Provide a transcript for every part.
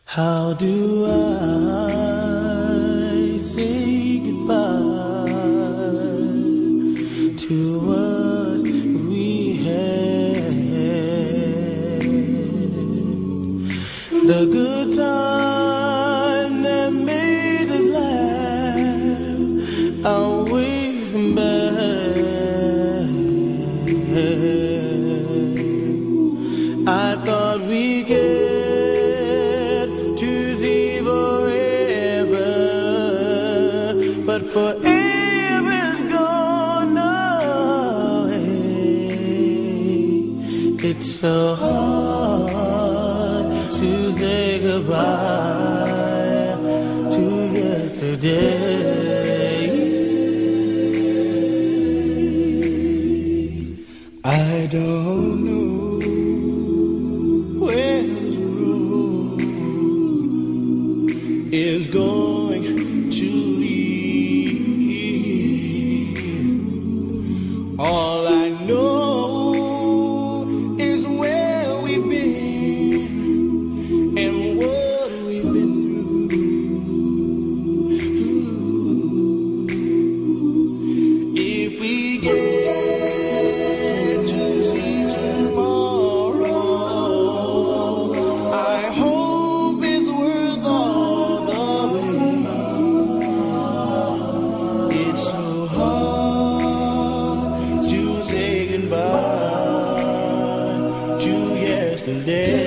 How do I say goodbye to what we had? The good time that made us laugh, outweigh the bad. I thought we'd get but forever's gone away. It's so hard to say goodbye to yesterday. I don't know where this road is going to lead. All I know is where we've been and what we've been through. If we get to see tomorrow, I hope it's worth all the wait. It's so hard to say goodbye to yesterday.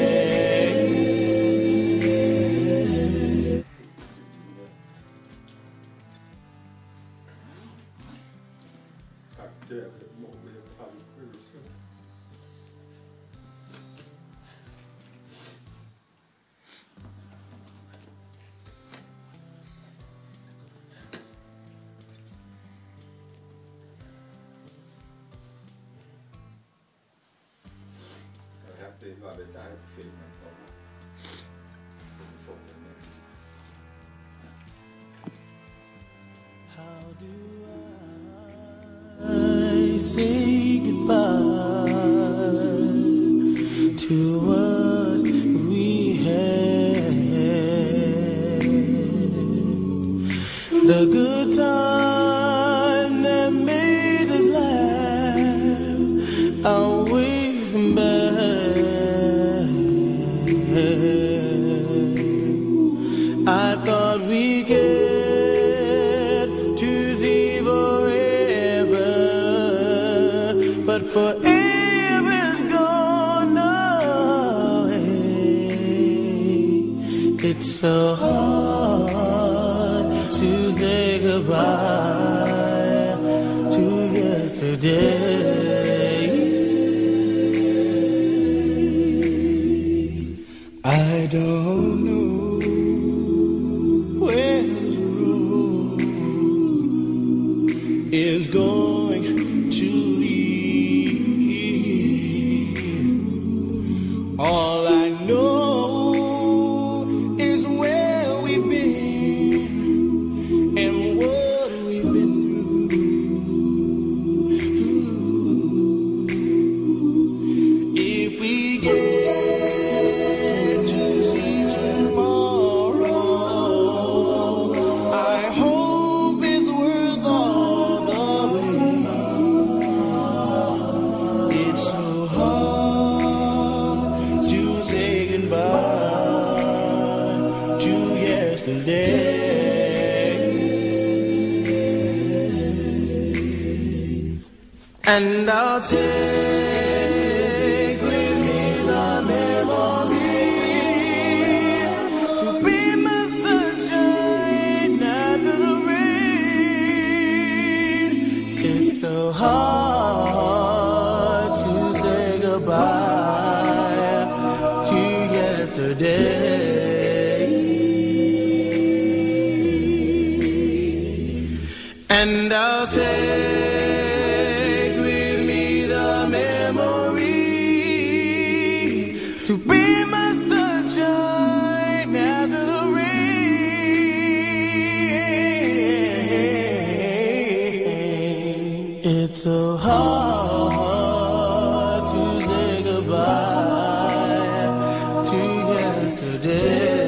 Det var det der filmen kommer. How do I say goodbye to what we had? The good time that made us laugh, outweigh the bad. I thought we'd get to see forever, but forever's gone away. It's so hard to say goodbye to yesterday. I don't know where this road is going to lead. All I know is where we've been and what we've been through. If we get to see tomorrow, I hope it's worth all the wait. It's so hard to say goodbye to yesterday. And I'll take with me the memories to be my sunshine after the rain. It's so hard to say goodbye to yesterday. And I'll take to be my sunshine after the rain. It's so hard to say goodbye to yesterday.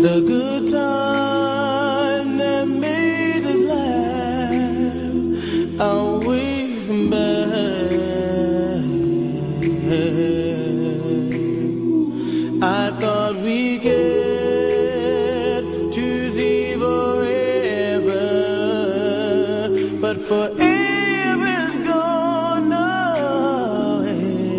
the good time that made us laugh, I'll wait them back. I thought we'd get to see forever, but forever's gone away.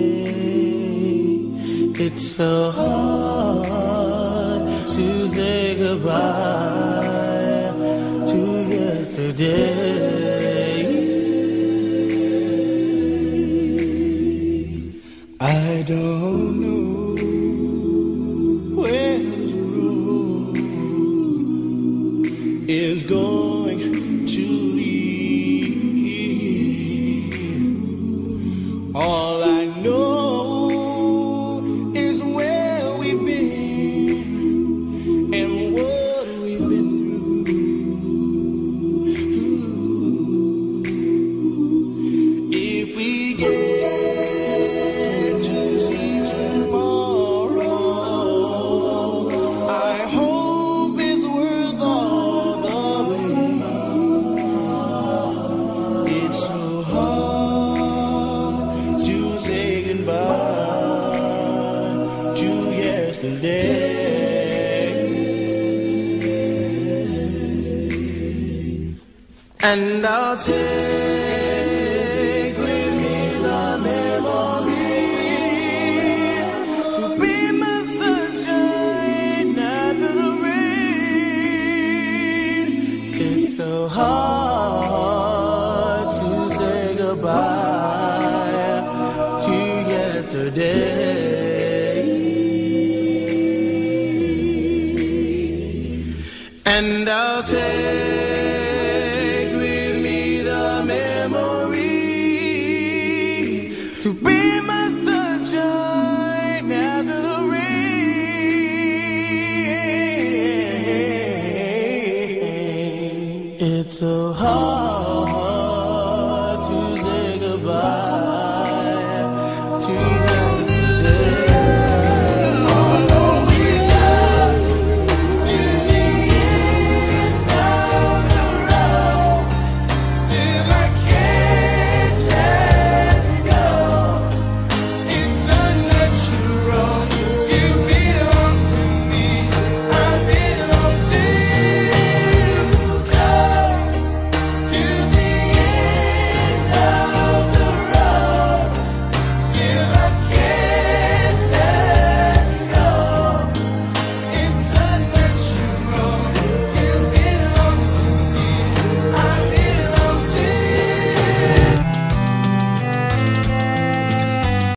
It's so hard to say goodbye to yesterday. I don't know where this road is going to lead. All I know is where we've been and what we've been through. If we get to see tomorrow, I hope it's worth all the wait. It's so hard to say goodbye to yesterday. And I'll take with me the memories to be my sunshine after the rain. It's so hard to say goodbye to yesterday. And I'll take with me the memory to be my sunshine after the rain. It's so hard